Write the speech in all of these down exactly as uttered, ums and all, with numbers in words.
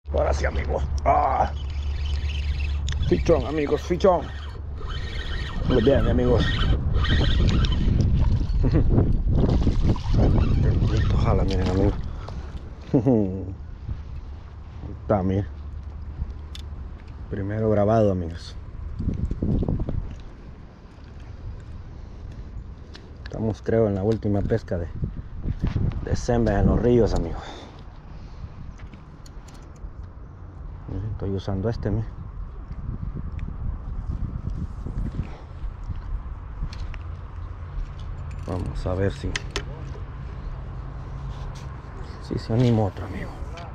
Ahora sí, amigos. Ah. Fichón, amigos, fichón. Muy bien, amigos. Ojalá, miren, amigos. Está, miren. Primero grabado, amigos. Estamos, creo, en la última pesca de, de sembes en los ríos, amigos. Miren, estoy usando este, miren. Vamos a ver si si se anima otro, amigo.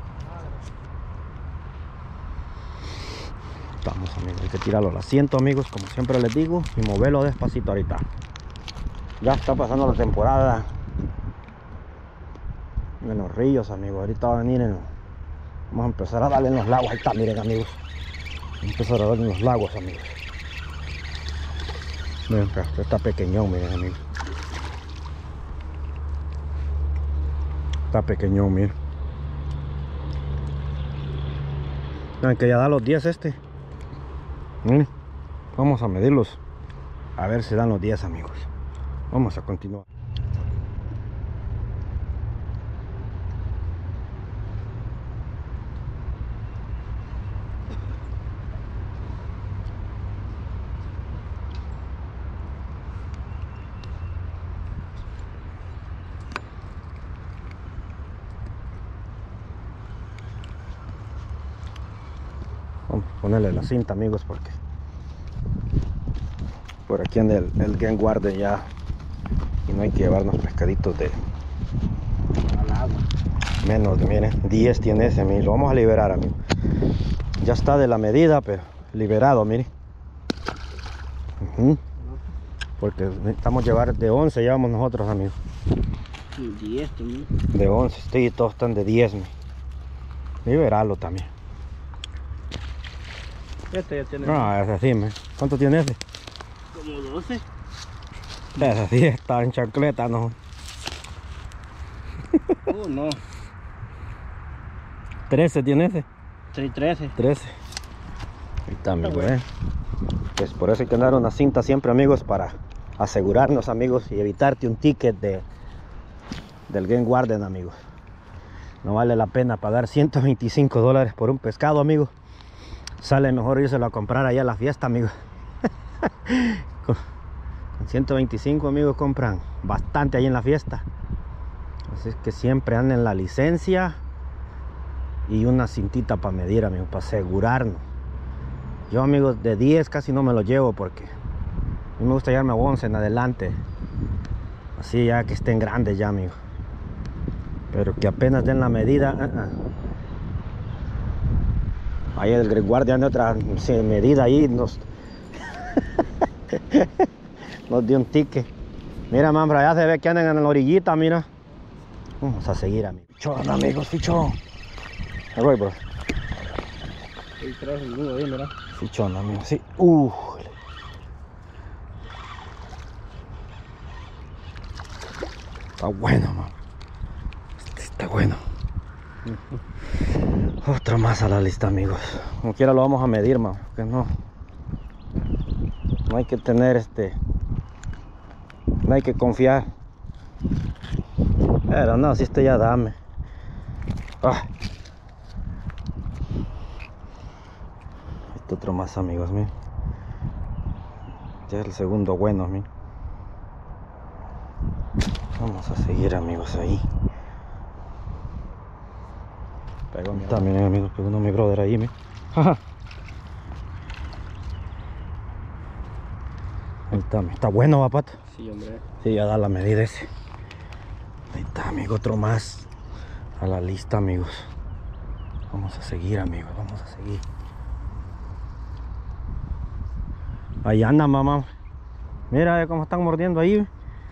Vamos, amigos, hay que tirarlo al asiento, amigos, como siempre les digo, y moverlo despacito ahorita. Ya está pasando la temporada en los ríos, amigos. Ahorita va a venir en... Vamos a empezar a darle en los lagos. Ahí está, miren, amigos. Vamos a empezar a darle en los lagos, amigos. Miren, este está pequeñón, miren, amigos. Está pequeñón, miren. Miren que ya da los diez este. Miren. Vamos a medirlos. A ver si dan los diez, amigos. Vamos a continuar. Vamos a ponerle la cinta, amigos, porque por aquí anda el, el Game Warden ya y no hay que llevarnos pescaditos de al agua. Menos de, miren, diez tiene ese, miren. Lo vamos a liberar, amigo. Ya está de la medida, pero liberado, miren. Uh-huh. Porque necesitamos llevar de once, llevamos nosotros, amigos. diez también. De once, sí, todos están de diez, miren. Liberarlo también. Este ya tiene. No, ese sí, miren. ¿Cuánto tiene ese? Como doce. Ese sí está en chancleta, ¿no? Uh, no. trece tiene ese. seis trece. trece. Ahí está, amigo, eh. Pues por eso hay que andar una cinta siempre, amigos, para asegurarnos, amigos, y evitarte un ticket de del Game Warden, amigos. No vale la pena pagar ciento veinticinco dólares por un pescado, amigos. Sale mejor irselo a comprar allá a la fiesta, amigos. con, con ciento veinticinco, amigos, compran bastante ahí en la fiesta. Así es que siempre anden en la licencia y una cintita para medir, amigos, para asegurarnos. Yo, amigos, de diez casi no me lo llevo porque a mí me gusta llevarme once en adelante. Así ya que estén grandes ya, amigos. Pero que apenas den la medida. Uh -uh. Ahí el Great Guardian de otra sí, medida ahí nos nos dio un ticket. Mira, man, ya se ve que andan en la orillita, mira. Vamos a seguir, amigos. Fichón, amigos, fichón. Ahí voy, bro. seis trece, el nudo ahí, mira. Fichón, amigos, sí. Uh. Está bueno, man. Este está bueno. Otro más a la lista, amigos. Como quiera lo vamos a medir, man. Que no. No hay que tener este. No hay que confiar. Pero no, si este ya dame. Ah. Este otro más, amigos, miren. Ya es el segundo bueno, miren. Vamos a seguir, amigos, ahí. Pegó, está, miren, amigos, pegó uno mi brother ahí, miren. Ahí está, está bueno, papá. Sí, hombre. Sí, ya da la medida ese. Ahí está, amigo, otro más a la lista, amigos. Vamos a seguir, amigos, vamos a seguir. Ahí anda, mamá. Mira cómo están mordiendo ahí.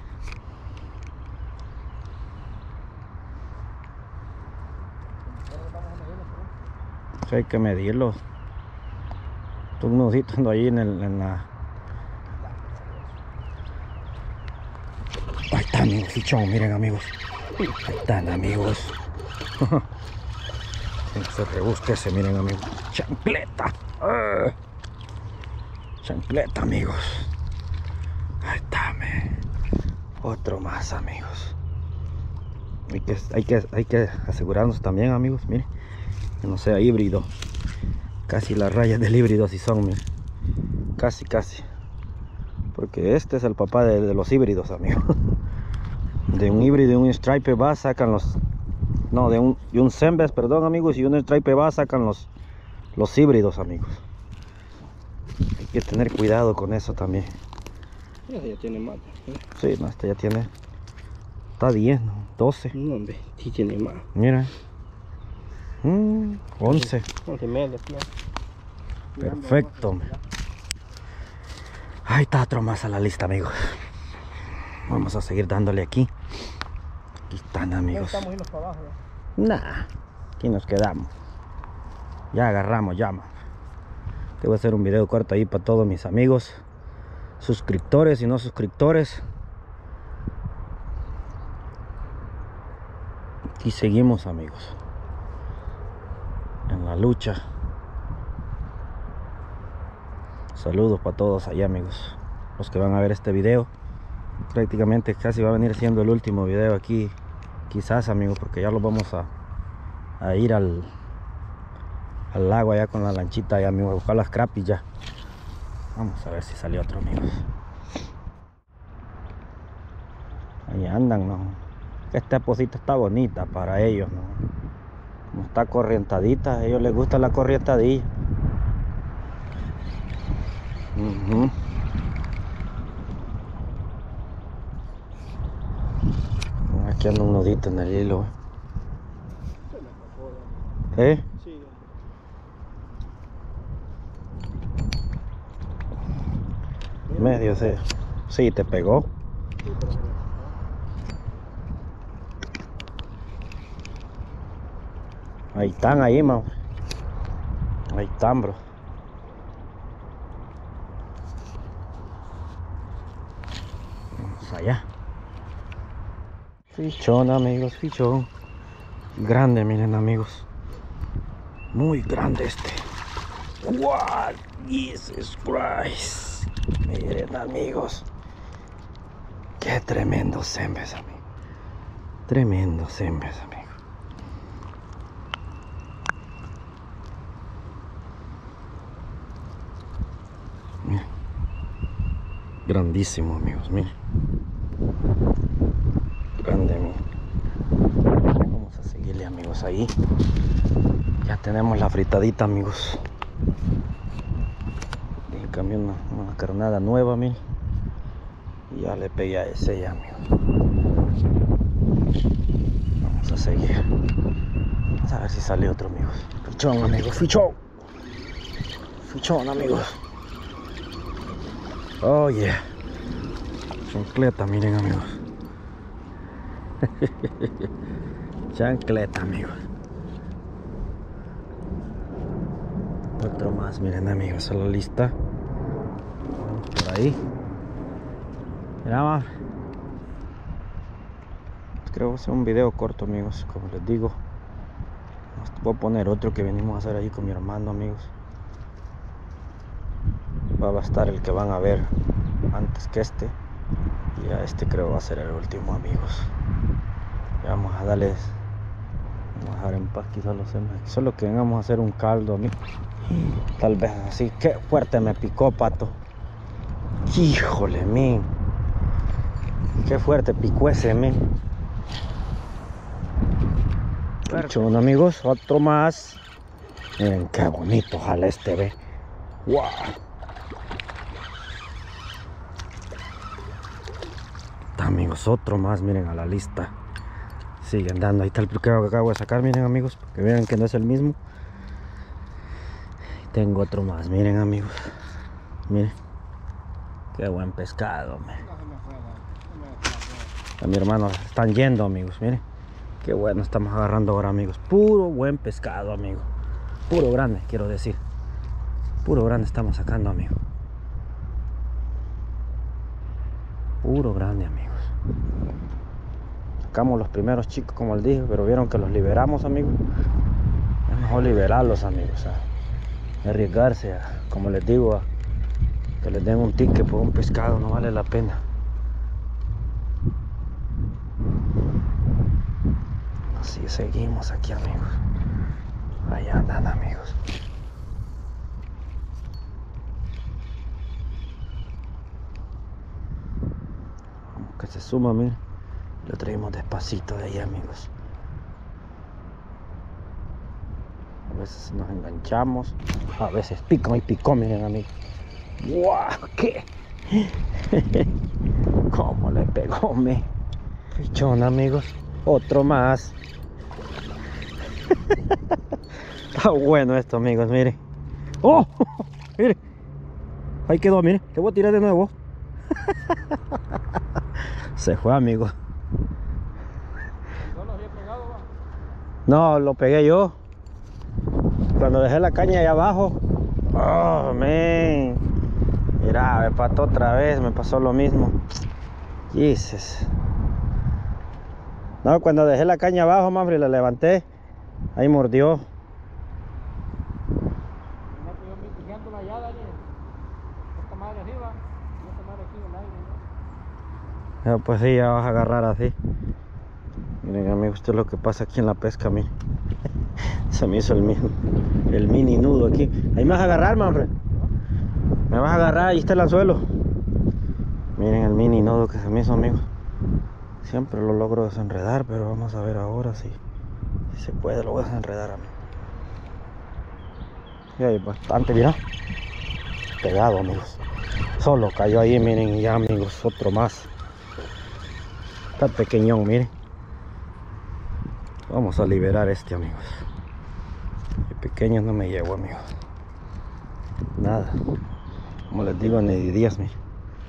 Sí, hay que medirlos. Un nudito ando ahí en, el, en la... Ahí están, amigos, fichón, miren, amigos. Ahí están, amigos. No se rebusque ese, miren amigos. Chancleta. ¡Ah! Chancleta, amigos. Ahí está, me. Otro más, amigos. Hay que, hay que, hay que asegurarnos también, amigos, miren, que no sea híbrido. Casi las rayas del híbrido así son, miren. Casi, casi. Porque este es el papá de, de los híbridos, amigos. De un híbrido y un stripe va sacan los... No, de un, de un Sembes, perdón, amigos, y un stripe va sacan los, los híbridos, amigos. Hay que tener cuidado con eso también. Ese ya tiene más. ¿Eh? Sí, no, este ya tiene... Está diez, ¿no? doce. No, hombre, sí tiene más. Mira. Mm, once. once y medio, tío. Perfecto. Ahí está otro más a la lista, amigos. Vamos a seguir dándole aquí. Aquí están, amigos. Estamos yendo para abajo. Nah, aquí nos quedamos. Ya agarramos llama. Te voy a hacer un video corto ahí para todos mis amigos, suscriptores y no suscriptores. Aquí seguimos, amigos, en la lucha. Saludos para todos allá, amigos, los que van a ver este video. Prácticamente casi va a venir siendo el último video aquí, quizás, amigos, porque ya lo vamos a, a ir al al lago allá con la lanchita allá, amigos, a buscar las crappies ya. Vamos a ver si salió otro, amigos. Ahí andan, ¿no? Esta posita está bonita para ellos, ¿no? Como está corrientadita, a ellos les gusta la corrientadilla. Uh-huh. Aquí anda un nudito en el hilo. ¿Eh? Sí. Medio, sí. Sí, te pegó. Ahí están, ahí, man. Ahí están, bro. Vamos allá. Fichón, amigos, fichón. Grande, miren, amigos. Muy grande este. What? Jesus Christ. Miren, amigos. Qué tremendo Sembes, amigo. Tremendo Sembes, amigo. Miren. Grandísimo, amigos, miren. Grande, miren. Vamos a seguirle, amigos, ahí. Ya tenemos la fritadita, amigos. Y cambié una, una carnada nueva, miren. Y ya le pegué a ese ya, amigos. Vamos a seguir. Vamos a ver si sale otro, amigos. Fichón, amigos, fichón. Fichón, amigos. Oh, yeah. Chancleta, miren, amigos. Chancleta, amigos. Otro más, miren, amigos, a la lista. Por ahí. Mira, más. Creo que va a ser un video corto, amigos, como les digo. Voy a poner otro que venimos a hacer ahí con mi hermano, amigos. Va a estar el que van a ver antes que este. Y a este creo va a ser el último, amigos. Ya vamos a darles. Vamos a dejar en paz quizás los semas. Solo que vengamos a hacer un caldo, amigos. Tal vez así. Qué fuerte me picó, pato. Híjole, men. Qué fuerte picó ese, men. Pichón, amigos. Otro más. Miren qué bonito. Ojalá este ve. Wow. Amigos, otro más, miren, a la lista. Siguen dando. Ahí está el pescado que acabo de sacar, miren, amigos, para que vean que no es el mismo. Tengo otro más, miren, amigos. Miren. Qué buen pescado, man. A mi hermano están yendo, amigos, miren. Qué bueno estamos agarrando ahora, amigos. Puro buen pescado, amigo. Puro grande, quiero decir. Puro grande estamos sacando, amigo. Puro grande, amigos. Sacamos los primeros chicos, como les dije, pero vieron que los liberamos, amigos. mejor liberarlos, amigos, a arriesgarse a, como les digo, a que les den un ticket por un pescado, no vale la pena. Así seguimos aquí, amigos. Allá andan, amigos. Vamos que se suma, miren. Lo traemos despacito de ahí, amigos. A veces nos enganchamos, a veces pican y picó, miren, amigos. ¡Guau! ¿Qué? ¿Cómo le pegó, me? Pichón, amigos. Otro más. Está bueno esto, amigos, miren. ¡Oh! Miren. Ahí quedó, miren. Le voy a tirar de nuevo. Se fue, amigos. ¿No lo había pegado, va? No, lo pegué yo. Cuando dejé la caña allá abajo. Oh, man. Mira, me pató otra vez. Me pasó lo mismo. Jesus. No, cuando dejé la caña abajo, Manfred, la levanté. Ahí mordió. Mira que yo me fijando allá, Daniel. Esta madre arriba y esta madre aquí en el aire, ¿no? Ya, pues sí, ya vas a agarrar así. Miren, amigos, esto es lo que pasa aquí en la pesca, miren. Se me hizo el mini, el mini nudo aquí. Ahí me vas a agarrar, Manfred. Me vas a agarrar, ahí está el anzuelo. Miren el mini nudo que se me hizo, amigos. Siempre lo logro desenredar, pero vamos a ver ahora si, si se puede. Lo voy a desenredar, amigos. Y hay bastante, mira. Pegado, amigos. Solo cayó ahí, miren, y ya, amigos, otro más. Está pequeñón, miren. Vamos a liberar este, amigos. El pequeño no me llegó, amigos. Nada. Como les digo, ni de diez, miren.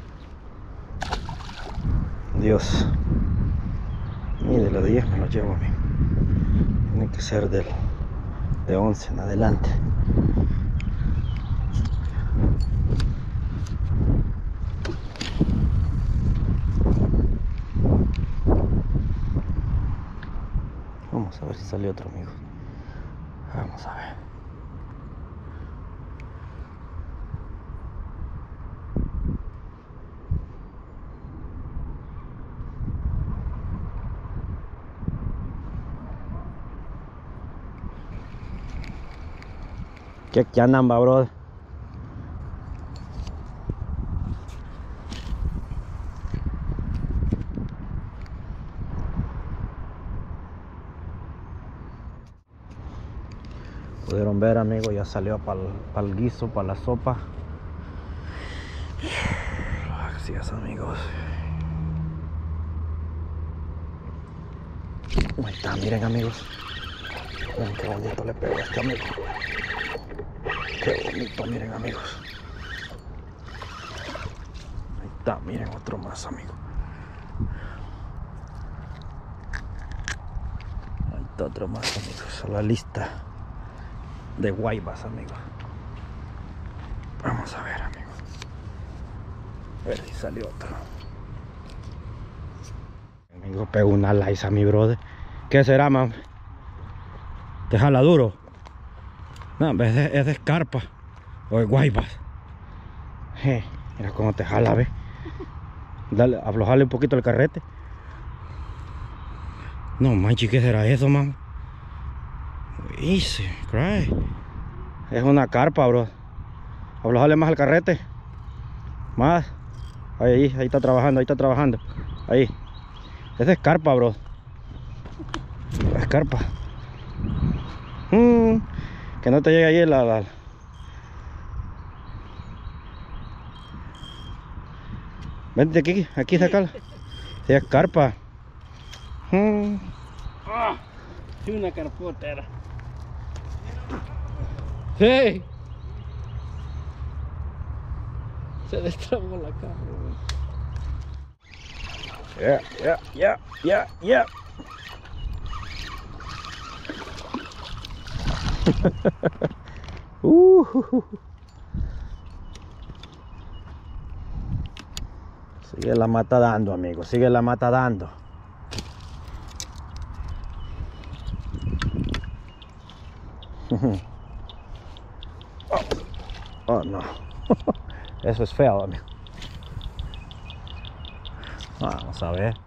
Dios. Ni de los diez me lo llevo, amigo. Tiene que ser del, de once en adelante. Vamos a ver si sale otro, amigo. Vamos a ver. ¿Qué, qué andan, va, brother? Pudieron ver, amigos, ya salió para el guiso, para la sopa. Así es, amigos. Ahí está, miren, amigos. Miren qué bonito le pegó a este amigo. Qué bonito, miren, amigos. Ahí está, miren, otro más, amigo. Ahí está otro más, amigos. A la lista de guaybas, amigos. Vamos a ver, amigos. A ver si salió otro. Amigo, pegó una laisa a mi brother. ¿Qué será, man? ¿Te jala duro? No, es de, es de escarpa o de guaybas. Je, mira cómo te jala, ve. Dale, aflojarle un poquito el carrete. No manches, ¿qué será eso, man? Easy, cry. Es una carpa, bro. Aflojarle más el carrete. Más. Ahí, ahí, ahí está trabajando, ahí está trabajando. Ahí. Es de escarpa, bro. Escarpa. Mm, que no te llegue ahí la, la... Vente aquí, aquí sacala. Sí, escarpa. Mm. ¡Ah! Sí, una carpotera. ¡Hey! Se destrabó la cara, güey. Yeah, yeah, yeah, yeah, yeah. uh, sigue la mata dando, amigos. Sigue la mata dando. Oh, no. Eso es feo, amigo. Vamos a ver.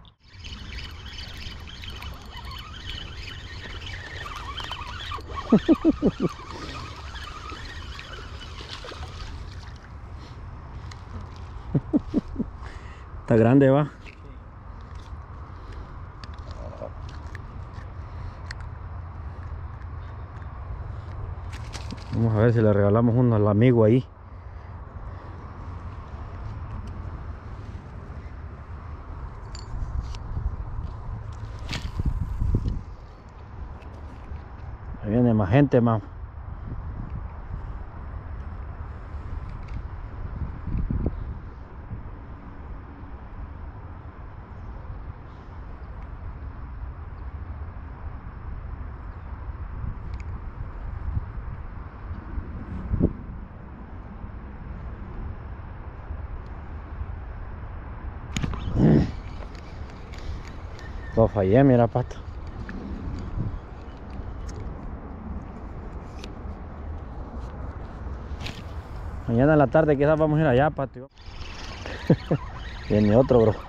Está grande, va. Vamos a ver si le regalamos uno al amigo ahí. Ahí viene más gente, más. Lo fallé, mira, pato. Mañana en la tarde quizás vamos a ir allá, pato. Viene otro, bro.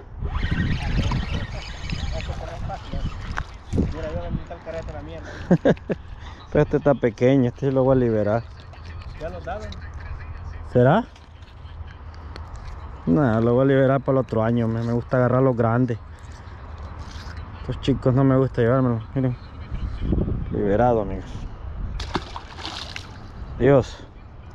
Mira, yo voy a meter el carrete la mierda. Pero este está pequeño, este lo voy a liberar. ¿Ya lo daban? ¿Será? No, lo voy a liberar para el otro año. Me, me gusta agarrar los grandes. Estos chicos no me gusta llevármelos. Miren. Liberado, amigos. Dios.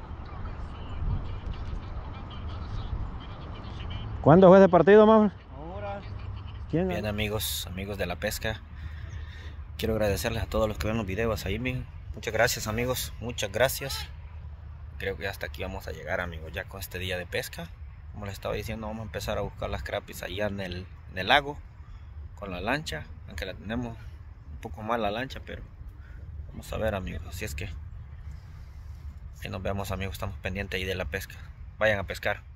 ¿Cuándo fue ese partido, mamá? Ahora. ¿Quién? Bien, amigos, amigos de la pesca. Quiero agradecerles a todos los que ven los videos ahí, mijo. Muchas gracias, amigos. Muchas gracias. Creo que hasta aquí vamos a llegar, amigos, ya con este día de pesca. Como les estaba diciendo, vamos a empezar a buscar las crapis allá en el, en el lago con la lancha, aunque la tenemos un poco mal la lancha, pero vamos a ver, amigos. Así es que ahí nos vemos, amigos. Estamos pendientes ahí de la pesca. Vayan a pescar.